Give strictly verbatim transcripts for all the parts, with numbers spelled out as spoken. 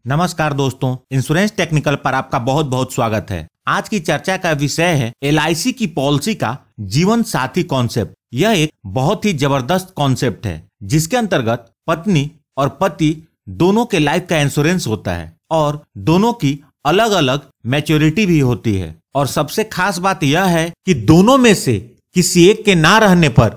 नमस्कार दोस्तों, insurance technical पर आपका बहुत बहुत स्वागत है। आज की चर्चा का विषय है एल आई सी की पॉलिसी का जीवन साथी कॉन्सेप्ट। यह एक बहुत ही जबरदस्त कॉन्सेप्ट है जिसके अंतर्गत पत्नी और पति दोनों के लाइफ का इंश्योरेंस होता है और दोनों की अलग अलग मैच्योरिटी भी होती है। और सबसे खास बात यह है कि दोनों में से किसी एक के ना रहने पर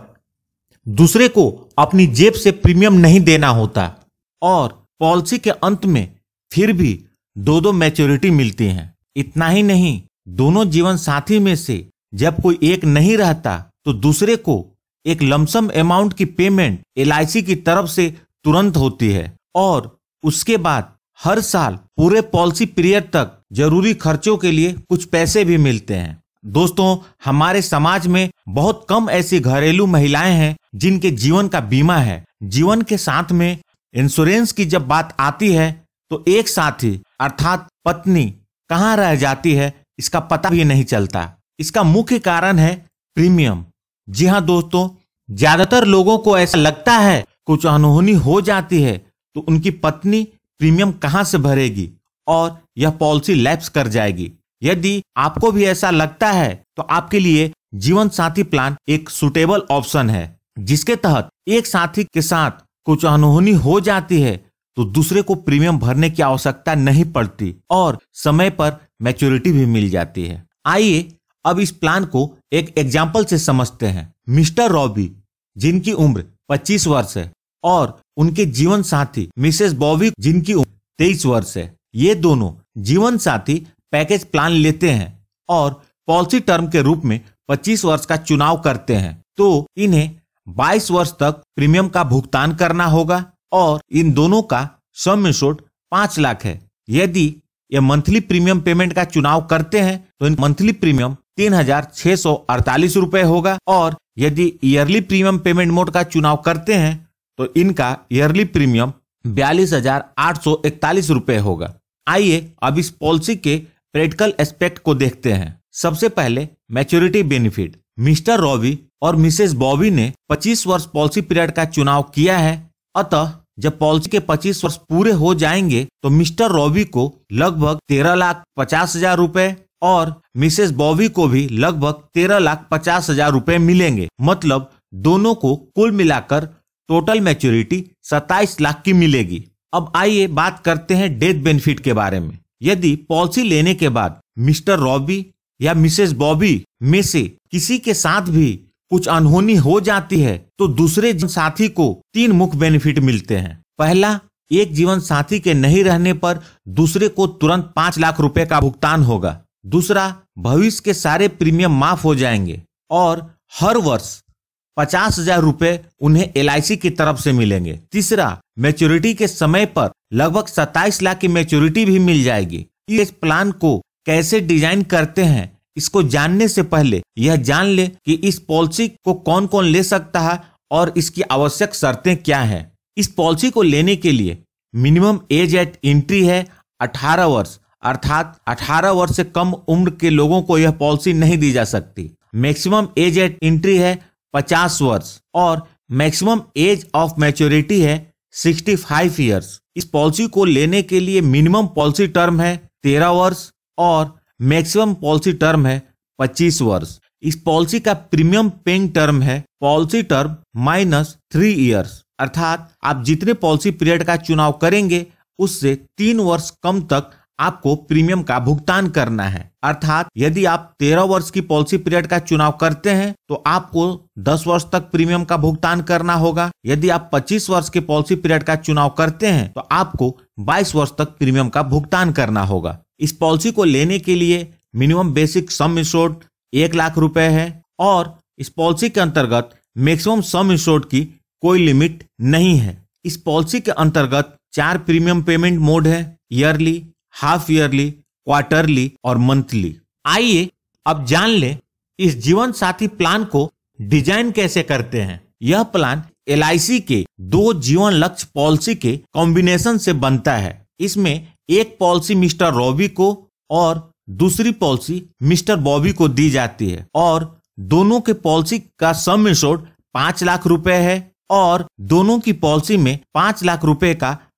दूसरे को अपनी जेब से प्रीमियम नहीं देना होता और पॉलिसी के अंत में फिर भी दो दो मैच्योरिटी मिलती हैं। इतना ही नहीं, दोनों जीवन साथी में से जब कोई एक नहीं रहता तो दूसरे को एक लमसम अमाउंट की पेमेंट एल आई सी की तरफ से तुरंत होती है और उसके बाद हर साल पूरे पॉलिसी पीरियड तक जरूरी खर्चों के लिए कुछ पैसे भी मिलते हैं। दोस्तों, हमारे समाज में बहुत कम ऐसी घरेलू महिलाएं हैं जिनके जीवन का बीमा है। जीवन के साथ में इंश्योरेंस की जब बात आती है तो एक साथी अर्थात पत्नी कहाँ रह जाती है इसका पता भी नहीं चलता। इसका मुख्य कारण है प्रीमियम। जी हाँ दोस्तों, ज्यादातर लोगों को ऐसा लगता है कुछ अनहोनी हो जाती है तो उनकी पत्नी प्रीमियम कहाँ से भरेगी और यह पॉलिसी लैप्स कर जाएगी। यदि आपको भी ऐसा लगता है तो आपके लिए जीवन साथी प्लान एक सुटेबल ऑप्शन है, जिसके तहत एक साथी के साथ कुछ अनहोनी हो जाती है तो दूसरे को प्रीमियम भरने की आवश्यकता नहीं पड़ती और समय पर मैच्योरिटी भी मिल जाती है। आइए अब इस प्लान को एक एग्जाम्पल से समझते हैं। मिस्टर रॉबी, जिनकी उम्र पच्चीस वर्ष है, और उनके जीवन साथी मिसेस बॉबी, जिनकी उम्र तेईस वर्ष है, ये दोनों जीवन साथी पैकेज प्लान लेते हैं और पॉलिसी टर्म के रूप में पच्चीस वर्ष का चुनाव करते हैं। तो इन्हें बाईस वर्ष तक प्रीमियम का भुगतान करना होगा और इन दोनों का सम इंश्योर्ड पांच लाख है। यदि ये मंथली प्रीमियम पेमेंट का चुनाव करते हैं तो इन मंथली प्रीमियम तीन हजार छह सौ अड़तालीस रुपए होगा और यदि ईयरली प्रीमियम पेमेंट मोड का चुनाव करते हैं तो इनका ईयरली प्रीमियम बयालीस हजार आठ सौ इकतालीस रुपए होगा। आइए अब इस पॉलिसी के प्रैक्टिकल एस्पेक्ट को देखते हैं। सबसे पहले मैच्योरिटी बेनिफिट। मिस्टर रॉबी और मिसेस बॉबी ने पच्चीस वर्ष पॉलिसी पीरियड का चुनाव किया है, अतः जब पॉलिसी के पच्चीस वर्ष पूरे हो जाएंगे तो मिस्टर रॉबी को लगभग तेरह लाख पचास हजार रुपए और मिसेस बॉबी को भी लगभग तेरह लाख पचास हजार रुपए मिलेंगे। मतलब दोनों को कुल मिलाकर टोटल मैच्योरिटी सत्ताईस लाख की मिलेगी। अब आइए बात करते हैं डेथ बेनिफिट के बारे में। यदि पॉलिसी लेने के बाद मिस्टर रॉबी या मिसेस बॉबी में से किसी के साथ भी कुछ अनहोनी हो जाती है तो दूसरे जीवन साथी को तीन मुख्य बेनिफिट मिलते हैं। पहला, एक जीवन साथी के नहीं रहने पर दूसरे को तुरंत पांच लाख रुपए का भुगतान होगा। दूसरा, भविष्य के सारे प्रीमियम माफ हो जाएंगे और हर वर्ष पचास हजार रुपए उन्हें एल आई सी की तरफ से मिलेंगे। तीसरा, मैच्योरिटी के समय पर लगभग सत्ताईस लाख की मैच्योरिटी भी मिल जाएगी। इस प्लान को कैसे डिजाइन करते हैं इसको जानने से पहले यह जान ले कि इस पॉलिसी को कौन कौन ले सकता है और इसकी आवश्यक शर्तें क्या हैं। इस पॉलिसी को लेने के लिए मिनिमम एज एट एंट्री है अठारह वर्ष, अर्थात अठारह वर्ष से कम उम्र के लोगों को यह पॉलिसी नहीं दी जा सकती। मैक्सिमम एज एट एंट्री है पचास वर्ष और मैक्सिमम एज ऑफ मैच्योरिटी है पैंसठ ईयर्स। इस पॉलिसी को लेने के लिए मिनिमम पॉलिसी टर्म है तेरह वर्ष और मैक्सिमम पॉलिसी टर्म है पच्चीस वर्ष। इस पॉलिसी का प्रीमियम पेइंग टर्म है policy term minus three years, अर्थात आप जितने पॉलिसी पीरियड का चुनाव करेंगे उससे तीन वर्ष कम तक आपको प्रीमियम का भुगतान करना है। अर्थात यदि आप तेरह वर्ष की पॉलिसी पीरियड का चुनाव करते हैं तो आपको दस वर्ष तक प्रीमियम का भुगतान करना होगा। यदि आप पच्चीस वर्ष के पॉलिसी पीरियड का चुनाव करते हैं तो आपको बाईस वर्ष तक प्रीमियम का भुगतान करना होगा। इस पॉलिसी को लेने के लिए मिनिमम बेसिक सम इंश्योर्ड एक लाख रुपए है और इस पॉलिसी के अंतर्गत मैक्सिमम सम इंश्योर्ड की कोई लिमिट नहीं है। इस पॉलिसी के अंतर्गत चार प्रीमियम पेमेंट मोड है, ईयरली, हाफ ईयरली, क्वार्टरली और मंथली। आइए अब जान ले इस जीवन साथी प्लान को डिजाइन कैसे करते हैं। यह प्लान एल आई सी के दो जीवन लक्ष्य पॉलिसी के कॉम्बिनेशन से बनता है। इसमें एक पॉलिसी मिस्टर रॉबी को और दूसरी पॉलिसी मिस्टर बॉबी को दी जाती है और दोनों के पॉलिसी का सम इंश्योर्ड पांच लाख रुपए है और दोनों की पॉलिसी में पांच लाख रुपए का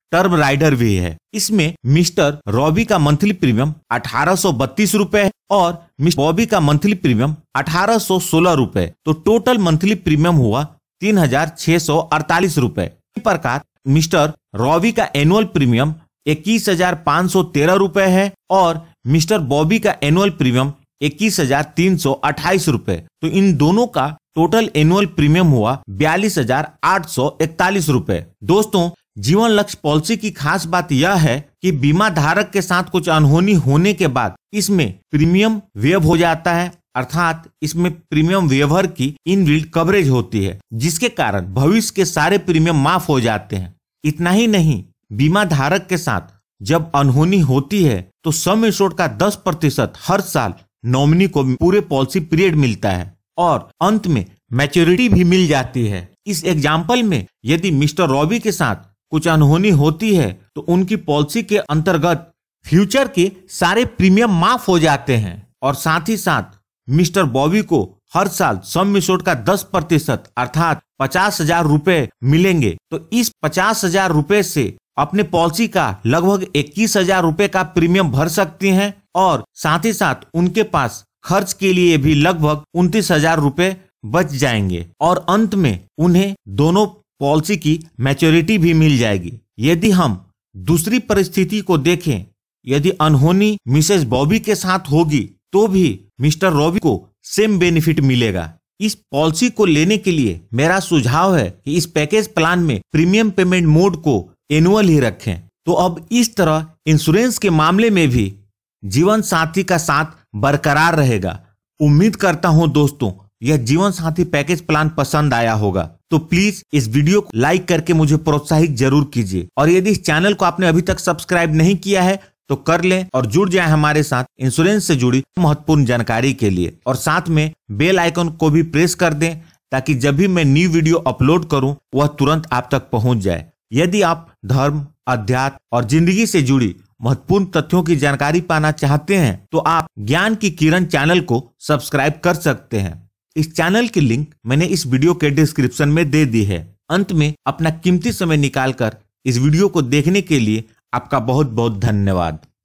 टर्म राइडर भी है। इसमें मिस्टर रॉबी का मंथली प्रीमियम अठारह सौ बत्तीस रुपए है और मिस्टर बॉबी का मंथली प्रीमियम अठारह सौ सोलह रुपए। तो टोटल मंथली प्रीमियम हुआ तीन हजार छह सौ अड़तालीस रुपए। इसी प्रकार मिस्टर रॉबी का एनुअल प्रीमियम इक्कीस हजार पाँच सौ तेरह रुपए है और मिस्टर बॉबी का एनुअल प्रीमियम इक्कीस हजार तीन सौ अट्ठाईस रुपए। तो इन दोनों का टोटल एनुअल प्रीमियम हुआ बयालीस हजार आठ सौ इकतालीस रुपए। दोस्तों, जीवन लक्ष्य पॉलिसी की खास बात यह है कि बीमा धारक के साथ कुछ अनहोनी होने के बाद इसमें प्रीमियम वेव हो जाता है, अर्थात इसमें प्रीमियम वेवर की इनबिल्ट कवरेज होती है, जिसके कारण भविष्य के सारे प्रीमियम माफ हो जाते हैं। इतना ही नहीं, बीमा धारक के साथ जब अनहोनी होती है तो सम एश्योर्ड का दस प्रतिशत हर साल नॉमिनी को पूरे पॉलिसी पीरियड मिलता है और अंत में मैच्योरिटी भी मिल जाती है। इस एग्जाम्पल में यदि मिस्टर रॉबी के साथ कुछ अनहोनी होती है तो उनकी पॉलिसी के अंतर्गत फ्यूचर के सारे प्रीमियम माफ हो जाते हैं और साथ ही साथ मिस्टर बॉबी को हर साल सम एश्योर्ड का दस प्रतिशत अर्थात पचास हजार रुपए मिलेंगे। तो इस पचास हजार रुपए से अपने पॉलिसी का लगभग इक्कीस हजार रुपए का प्रीमियम भर सकती हैं और साथ ही साथ उनके पास खर्च के लिए भी लगभग उनतीस हजार रुपए बच जाएंगे और अंत में उन्हें दोनों पॉलिसी की मैच्योरिटी भी मिल जाएगी। यदि हम दूसरी परिस्थिति को देखें, यदि अनहोनी मिसेस बॉबी के साथ होगी तो भी मिस्टर रॉबी को सेम बेनिफिट मिलेगा। इस पॉलिसी को लेने के लिए मेरा सुझाव है कि इस पैकेज प्लान में प्रीमियम पेमेंट मोड को एनुअल ही रखें। तो अब इस तरह इंश्योरेंस के मामले में भी जीवन साथी का साथ बरकरार रहेगा। उम्मीद करता हूं दोस्तों यह जीवन साथी पैकेज प्लान पसंद आया होगा। तो प्लीज इस वीडियो को लाइक करके मुझे प्रोत्साहित जरूर कीजिए और यदि इस चैनल को आपने अभी तक सब्सक्राइब नहीं किया है तो कर लें और जुड़ जाएं हमारे साथ इंश्योरेंस से जुड़ी महत्वपूर्ण जानकारी के लिए और साथ में बेल आइकन को भी प्रेस कर दें ताकि जब भी मैं न्यू वीडियो अपलोड करूं वह तुरंत आप तक पहुंच जाए। यदि आप धर्म, अध्यात्म और जिंदगी से जुड़ी महत्वपूर्ण तथ्यों की जानकारी पाना चाहते हैं तो आप ज्ञान की किरण चैनल को सब्सक्राइब कर सकते हैं। इस चैनल की लिंक मैंने इस वीडियो के डिस्क्रिप्शन में दे दी है। अंत में अपना कीमती समय निकालकर इस वीडियो को देखने के लिए आपका बहुत बहुत धन्यवाद।